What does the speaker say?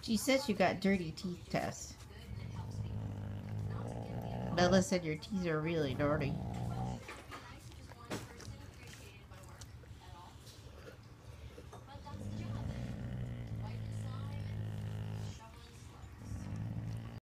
She says you got dirty teeth, Tess. Bella said your teeth are really dirty.